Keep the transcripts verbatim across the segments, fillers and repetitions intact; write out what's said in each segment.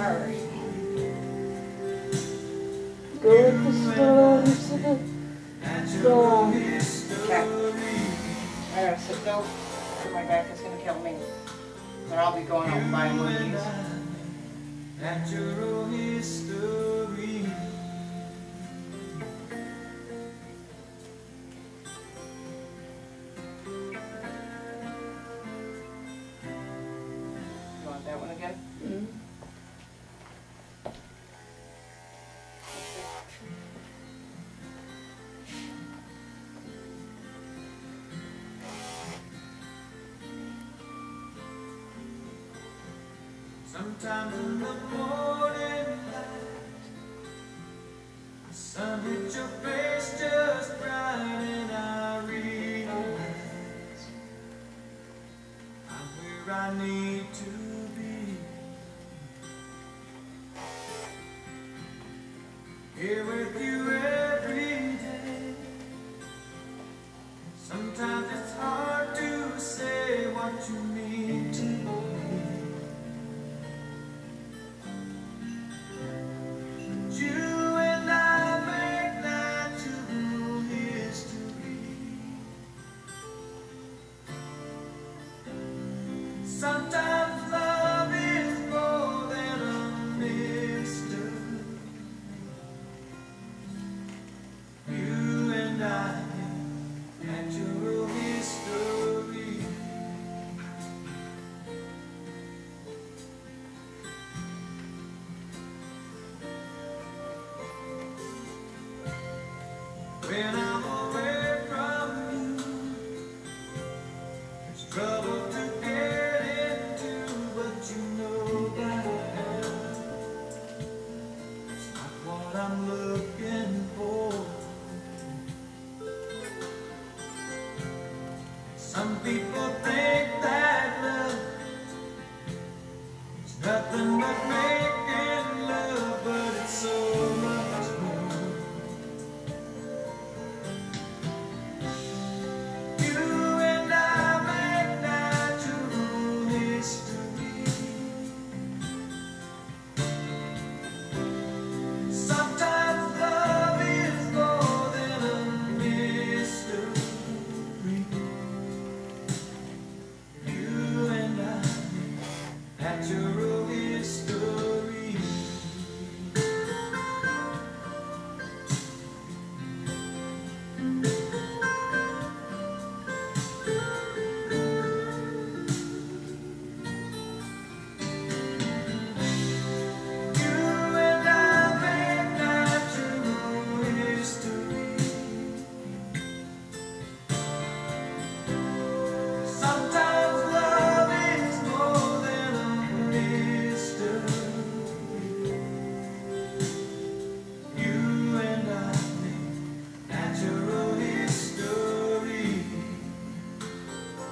Alright. Go with the story. Go on. Okay. I gotta sit though, or my back is gonna kill me. Or I'll be going out and buying one of these. Natural history. You want that one again? Mm-hmm. Sometimes in the morning light, the sun hits your face just right, and I realize I'm where I need to be. Here with you every day. Sometimes it's hard to say what you mean to me. Sometimes love is more than a mystery. You and I, natural history. When I'm away from you, there's trouble to get into, but you know that it's not what I'm looking for. Some people think that love is nothing but making love, but it's so much more. You and I make natural history. Sometimes love is more than a mystery. You and I, natural history. Sometimes love is more than a mystery. You and I make natural history.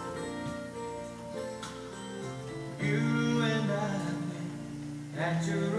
You and I make natural